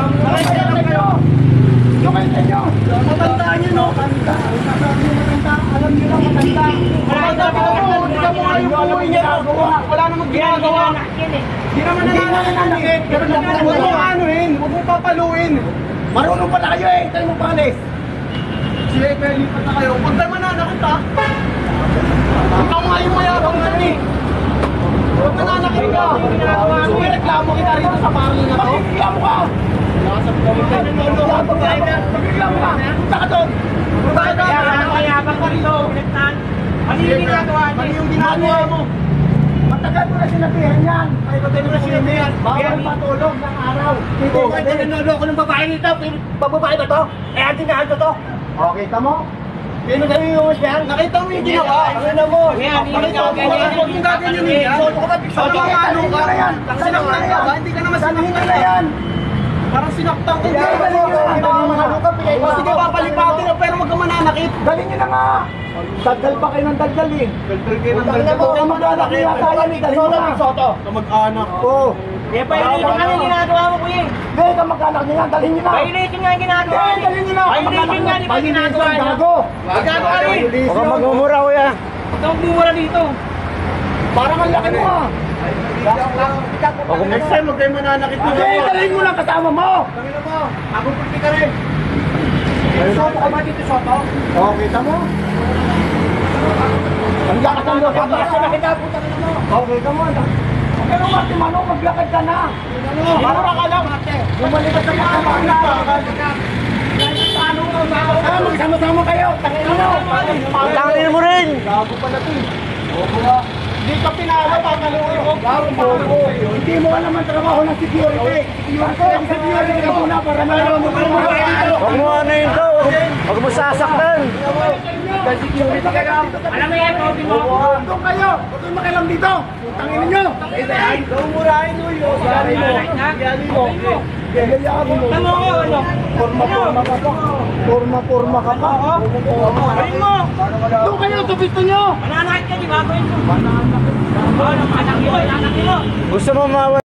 Yung kayo nyo. Matandaan nyo, no? Matanda. Alam nyo lang, matanda. Matanda ka po. Hindi ka mo nga yung buhay niya. Wala namang ginagawa. Hindi naman nananakit. Pero huwag mo anuhin. Huwag mo papaluin. Marunong pala kayo eh. Tayo mo palis. Sige, kaya lipat na kayo. Huwag tayo mananakit ha. Ikaw nga yung mayabang dyan eh. Huwag nananakit ka. Sige, reklamo kita rito sa parang na to. Reklamo ka. Reklamo ka. Saka doon. Bakit ka? Mayabang ka rito. Ano yung ginagawa niya? Ano yung ginagawa mo? Matagal mo na sinabihan yan. Matagal mo na sinabihan. Bawal matulog ng araw. Hindi ko ito nanuloko ng babae nito. Babae ba to? Eh, antinahan ko to. Okay, tamo? Sino kayo yung yan? Nakita mo yung ginawa. Ano mo? Nakita mo yung gaganyan niya. Soto ka ba? Soto ka ano ka? Sinaktan ka ba? Hindi ka naman sinaktan na yan. Parang sinaktan ka. Sige, papalipatin na pero wag ka mananakit. Galing nyo na nga. Dagdal pa kayo ng dagdal eh. Dagdal kayo ng dagdal. Kamag-anak niya kaya ni Galing nyo na. Kamag-anak. Oo. Kaya painitin nga yung ginagawa mo, kuya. Hindi, kamag-anak niya yan. Dalhin nyo na. Painitin nga yung ginagawa niya. Dalhin nyo na. Painitin nga yung ginagawa niya. Magagawa rin. Huwag kang magmumura, kuya. Huwag kang magmumura dito. Parang ang laki mo ah. O kung next time, huwag kayo mananakit mo. Hindi, dalhin mo lang kasama mo. Dalhin mo. Ako pulpi ka rin. Soto ka ba dito, Soto? Oo, kita mo. Ang lakas ng loob. Pagkasa na kita, puta ka na mo. Okay ka mo. Pero Mati Mano, maglakad ka na. Mura ka lang. Bumalikat sa mga magsama-sama kayo. Tangin mo rin. Gago pala ito. Hindi ka pinalo, pakaluin mo. Hindi mo alam ang trabaho ng security. Security ka muna para malaman mo. Huwag mo ano yun to. Huwag mo sasaktan. Security ka lang. Alam mo yan, doon kayo. Huwag kayong makialam dito. Tanginin nyo. Murahin mo yun. Yali mo. Tama ko, ano? Forma ka pa. Forma ka pa. Ayun mo. Doon kayo, gusto nyo. Mananakit ka, di ba? Mananakit. Gusto mo